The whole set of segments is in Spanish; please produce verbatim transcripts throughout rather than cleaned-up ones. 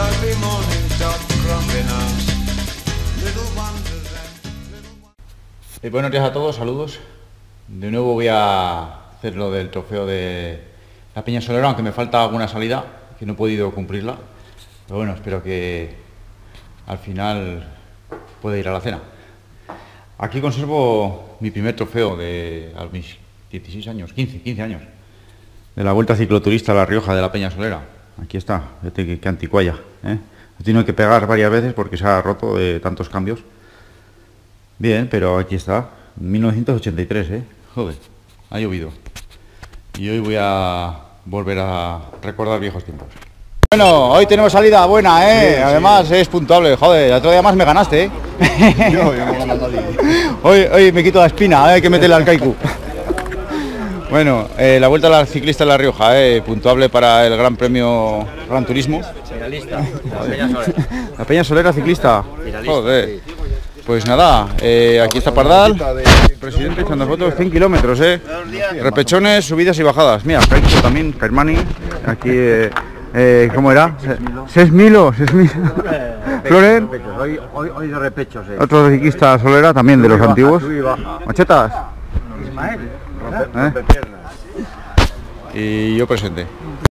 Eh, buenos días a todos, saludos. De nuevo voy a hacer lo del trofeo de la Peña Solera, aunque me falta alguna salida, que no he podido cumplirla. Pero bueno, espero que al final pueda ir a la cena. Aquí conservo mi primer trofeo de a mis dieciséis años, quince, quince años, de la Vuelta Cicloturista a La Rioja de la Peña Solera. Aquí está, fíjate que, que anticuaya, ¿eh? He tenido que pegar varias veces porque se ha roto de tantos cambios. Bien, pero aquí está, mil novecientos ochenta y tres, ¿eh? Joder, ha llovido. Y hoy voy a volver a recordar viejos tiempos. Bueno, hoy tenemos salida buena, ¿eh? Sí, además sí. Es puntuable, joder, el otro día más me ganaste, ¿eh? Yo, yo me he ganado a ti. Hoy, hoy me quito la espina, ¿eh? Hay que meterle al kaiku. Bueno, eh, la Vuelta a la Ciclista de La Rioja, eh, puntuable para el Gran Premio Gran Turismo. Finalista, la Peña Solera. La Peña Solera ciclista. Finalista. Joder. Pues nada, eh, aquí está Pardal, presidente echando fotos, cien kilómetros, eh. Repechones, subidas y bajadas. Mira, Kaiku también, Cairmani, aquí, eh, eh, ¿cómo era? Seis milo, seis milo. Floren. Hoy, hoy, hoy de repechos, eh. Otro ciclista Solera, también de los antiguos. Machetas. Ismael, ¿Eh? Y yo presente.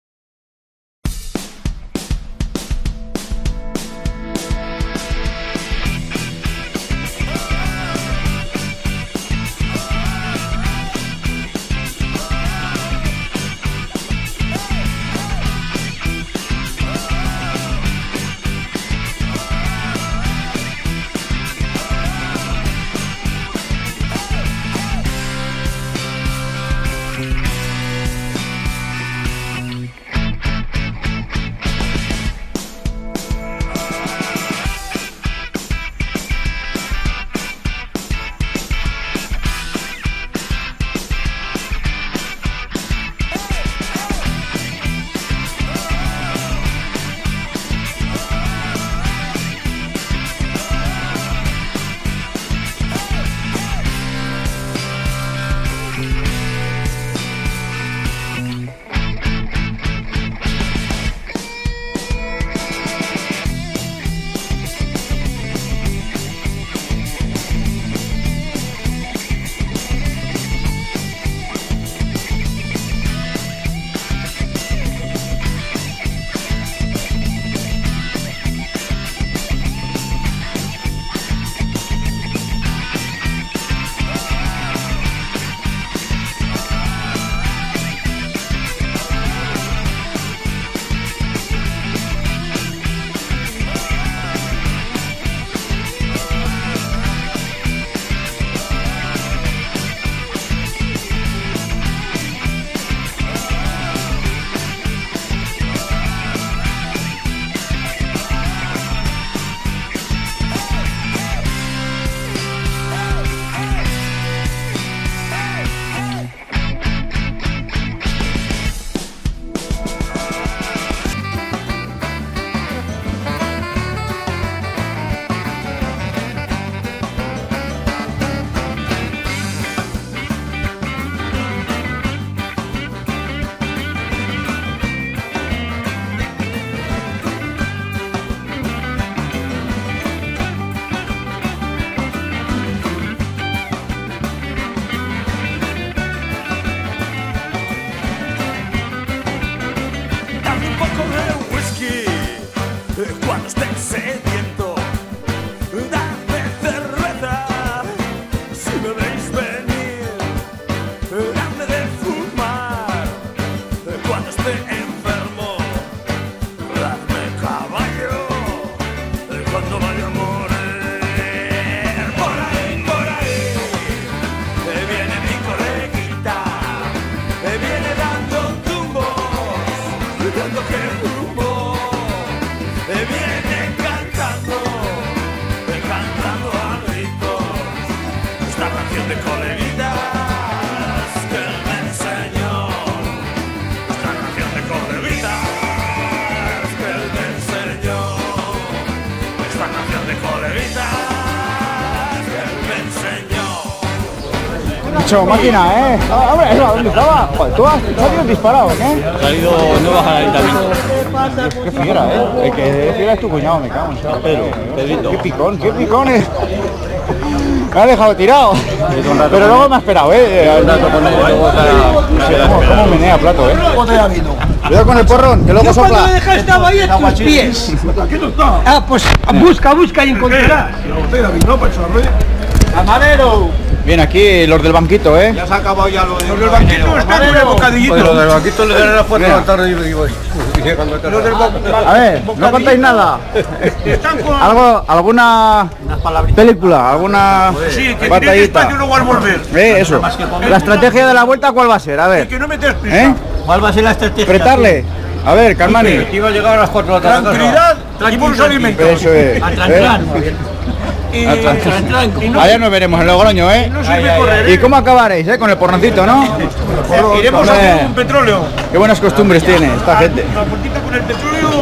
Cuando estés sediento, dame cerveza. Si me veis venir, dame de fumar. Cuando esté enfermo, dadme caballo. Cuando vaya a morir, por ahí, por ahí, viene mi coleguita, viene dando tumbos, dando que rumbo. Viene cantando. hecho, máquina, ¿eh? Ah, hombre, eso, ¿dónde estaba? Joder, tú has salido disparado, ¿eh? Ha salido nuevas al ayuntamiento. Qué fiera, ¿eh? El que fiera es tu cuñado, me cago en eso. Pedro, Pedrito. Qué picón, qué picones. Me ha dejado tirado. Pero luego me ha esperado, ¿eh? ¿Cómo, cómo menea plato, eh? Cuidado con el porrón, que luego sopla. Cuando dejas estaba ahí en tus pies. Ah, pues busca, busca y encontrarás. ¡Camarero! Bien, aquí los del banquito, ¿eh? Ya se ha acabado ya lo de... Los del banquito están con el bocadillito. Pues los del banquito le daré la fuerza Mira. la tarde y digo... Los del A ver, no contáis nada. Están con... ¿Algo, alguna película, alguna Sí, que tienes batallita? espacio luego al volver. Eh, eso. La estrategia de la vuelta, ¿cuál va a ser? A ver, Que no metes prisa. ¿eh? ¿Cuál va a ser la estrategia? Apretarle. A ver, Carmani. Iba a llegar a las cuatro de la tarde. Tranquilidad y buenos alimentos. Eso es. ¿eh? Y, y no, Allá nos veremos en Logroño, ¿eh? no sirve correr. ¿Y cómo acabaréis, eh? Con el porroncito, ¿no? Iremos a Hombre. hacer un petróleo. Qué buenas costumbres tiene esta gente. Una puntita con el petróleo.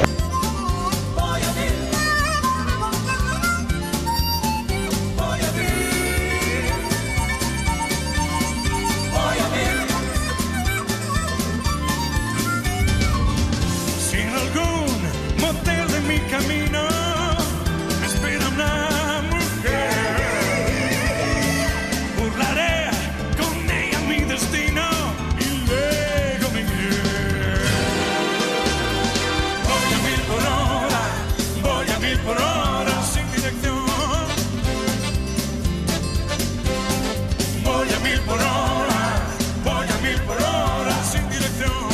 Si en algún motel de mi camino me espera una mujer, burlaré con ella mi destino y luego me iré. Voy a mil por hora, voy a mil por hora sin dirección. Voy a mil por hora, voy a mil por hora sin dirección.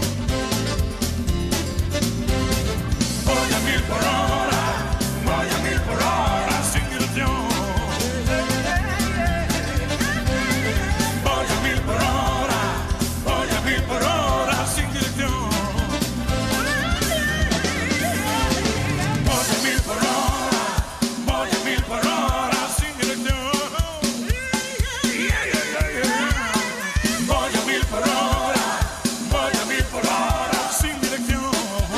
Voy a mil por hora, voy a mil por hora sin dirección. Voy a mil por hora, voy a mil por hora sin dirección. Voy a mil por hora, voy a mil por hora sin dirección. Voy a mil por hora, voy a mil por hora sin dirección.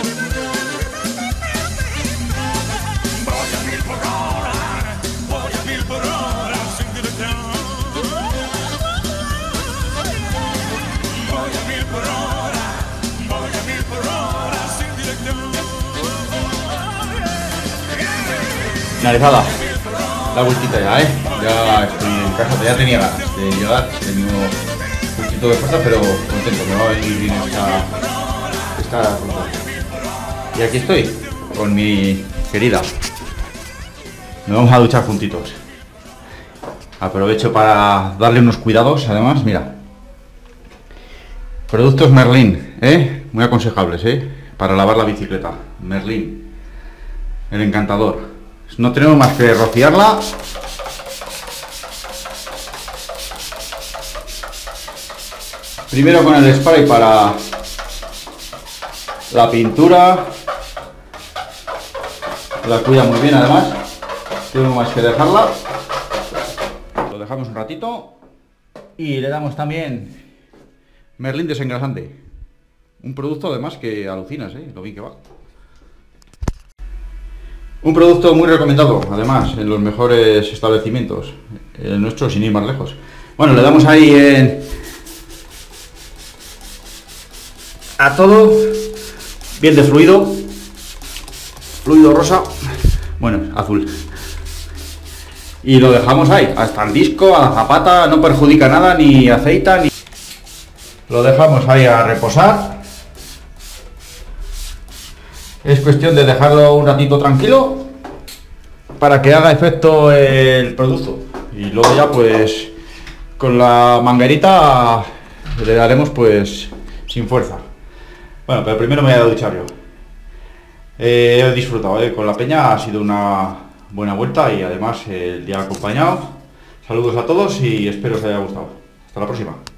Voy a mil por hora, voy a mil por hora sin dirección. Voy a mil por hora, voy a mil por hora sin dirección. Finalizada la vueltita ya, ¿eh? Ya estoy en casa, ya tenía ganas de llegar, he tenido un poquito de fuerza, pero contento, me va a venir bien esta, esta ruta. Y aquí estoy, con mi querida. Nos vamos a duchar juntitos. Aprovecho para darle unos cuidados, además, mira. Productos Merlin, ¿eh? Muy aconsejables, ¿eh? Para lavar la bicicleta. Merlin, el encantador. No tenemos más que rociarla. Primero con el spray para la pintura. La cuida muy bien, además. Tenemos más que dejarla. Lo dejamos un ratito. Y le damos también Merlin desengrasante. Un producto además que alucinas, ¿eh? Lo bien que va. Un producto muy recomendado, además, en los mejores establecimientos. El nuestro, sin ir más lejos. Bueno, le damos ahí en... a todo. Bien de fluido. Fluido rosa. Bueno, azul. Y lo dejamos ahí, hasta el disco, a la zapata, no perjudica nada, ni aceita, ni... Lo dejamos ahí a reposar. Es cuestión de dejarlo un ratito tranquilo para que haga efecto el producto. Y luego ya pues con la manguerita le daremos pues sin fuerza. Bueno, pero primero me voy a duchar yo. Eh, he disfrutado, eh, con la peña, ha sido una buena vuelta y además el día acompañado. Saludos a todos y espero os haya gustado. Hasta la próxima.